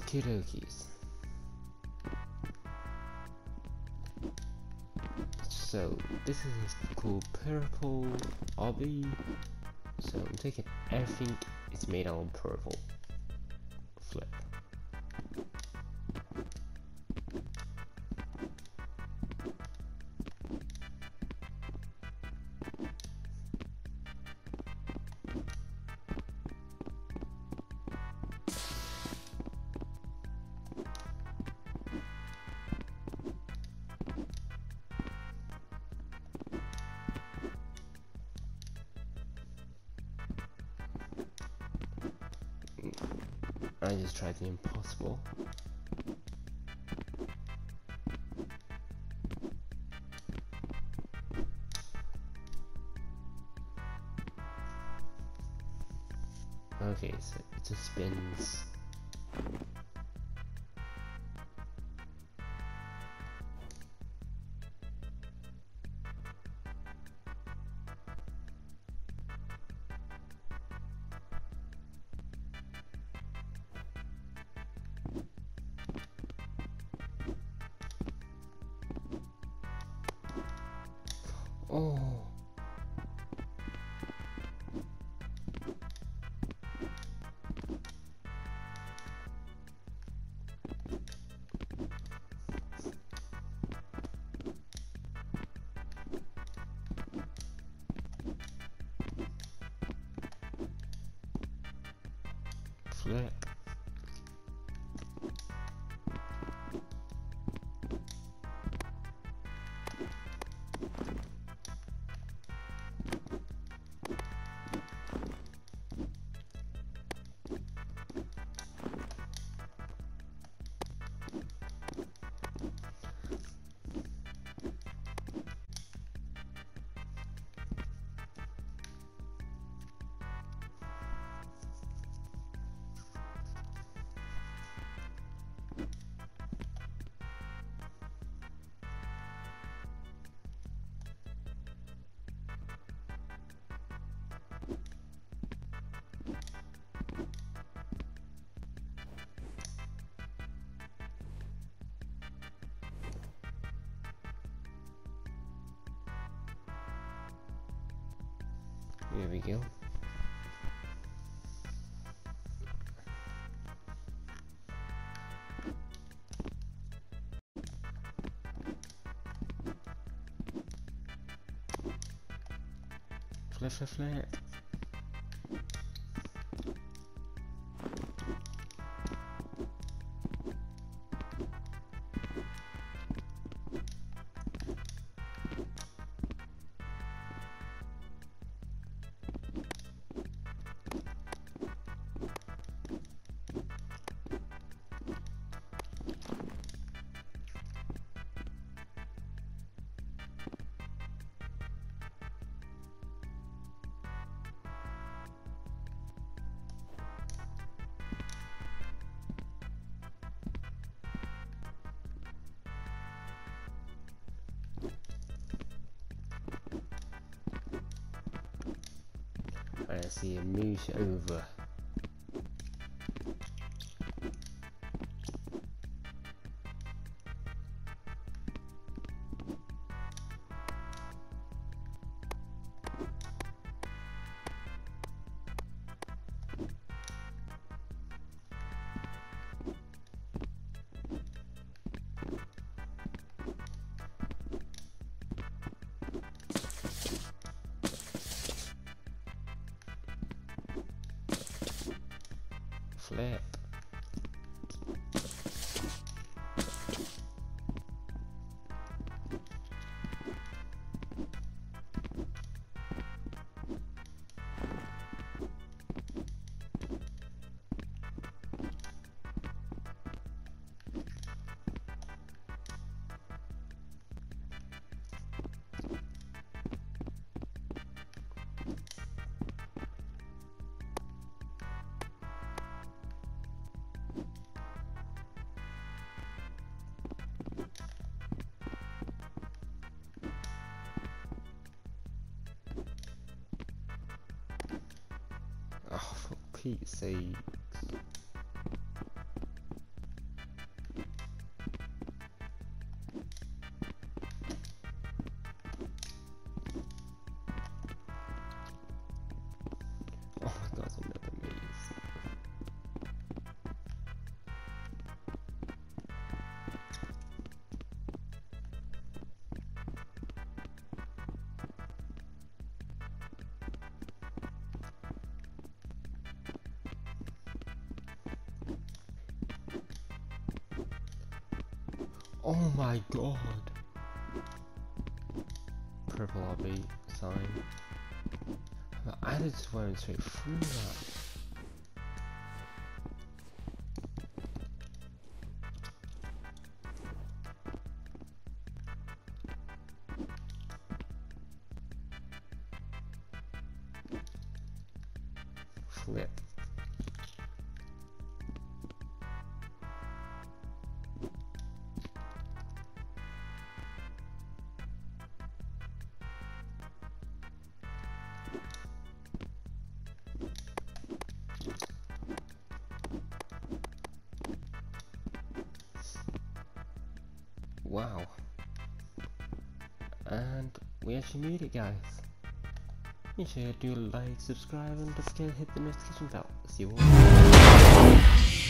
Okie dokies. So this is called purple obby. So I'm taking everything is made out of purple. Flip. I just tried the impossible. Okay, so it just spins. Oh. Flip. Here we go. Flip, flip, flip. I see a moose over. Flip. Oh, for Pete's sake. Oh my god. Purple RB sign. I just went straight through that. Flip. Wow. And we actually made it, guys. Make sure to like, subscribe, and don't forget to hit the notification bell. See you all.